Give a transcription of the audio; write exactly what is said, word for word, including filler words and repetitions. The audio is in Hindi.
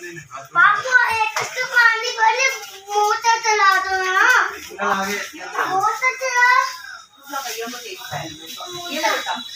पापा एक तो पानी पहले मोटर चला दो ना। मोटर चला। ये लगता